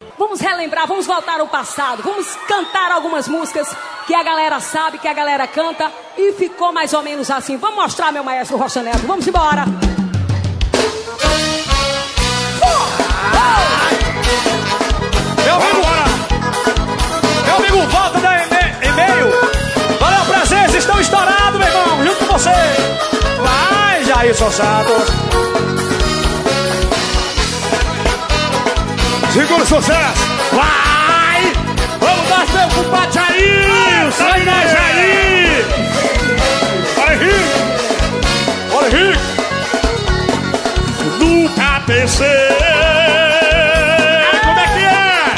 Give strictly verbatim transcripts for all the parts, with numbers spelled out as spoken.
Vamos relembrar, vamos voltar ao passado, vamos cantar algumas músicas que a galera sabe, que a galera canta e ficou mais ou menos assim. Vamos mostrar, meu maestro Rocha Neto, vamos embora. Meu amigo, meu amigo, volta da e-mail. Valeu a presença, estão estourados, meu irmão, junto com você. Vai, Jailson Santos. Segura o sucesso. Vai! Vamos dar meu compadre Jailson. Sai daí, Jair. Olha, Henrique. Olha, Henrique. Nunca pensei. Como é que é?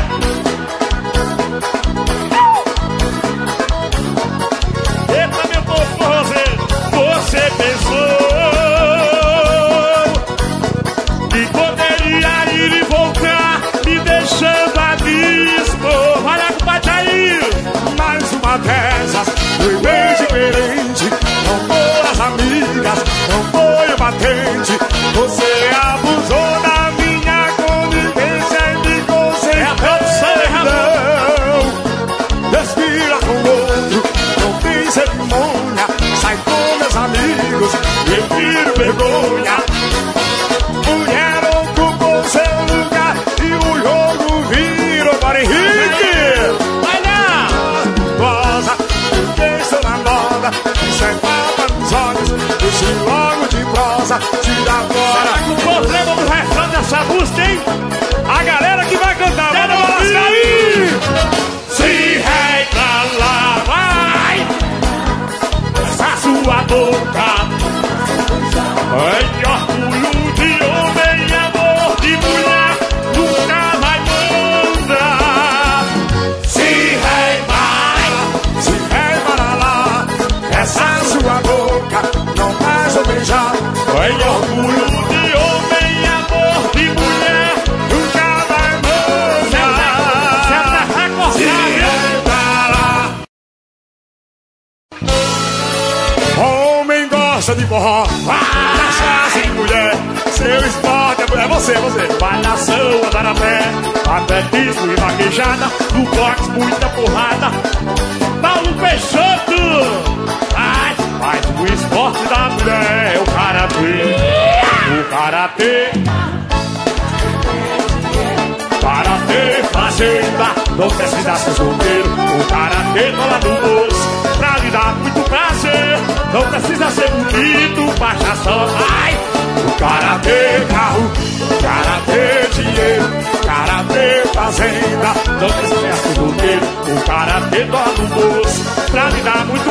Eita, meu povo, você. Você pensou que poderia ir e voltar, me deixando a dispor. Vai lá, compadre Jair. Mais uma dessas foi bem diferente. Não foram as amigas, não foi o batente. Você abusou da minha convivência e me concedeu. Respira com outro, não tem cerimônia. Sai com meus amigos, prefiro vergonha. Mulher ocupou seu lugar e o jogo virou para Henrique. Vai lá! Goza, porque estou na moda. Isso é tapa nos olhos, deixe logo de prosa. Tira fora. Será que o problema do refrão dessa música, hein? A galera que vai cantar, vai dar uma lasca aí! Se reclamar, vai! Essa sua boca. Ai, orgulho de homem, amor de mulher, nunca vai mandar. Se vai, se vai para lá, essa sua boca não mais vou beijar. Ai, orgulho de homem, amor de mulher, nunca vai mandar. Se vai para lá. Homem gosta de forró, cachaça e mulher. Seu esporte é você, você. Palhação, andar a pé, atletismo e vaquejada. No boxe, muita porrada. Paulo Peixoto faz, faz o esporte da mulher. É o karatê, o karatê. Karatê, fazenda, não precisa ser solteiro. O karatê cola no bolso, pra lhe dar muito prazer. Não precisa ser bonito, baixa só. Ai! O karatê carro, karatê dinheiro, karatê fazenda. Não precisa ser solteiro. O karatê cola no bolso, pra lhe dar muito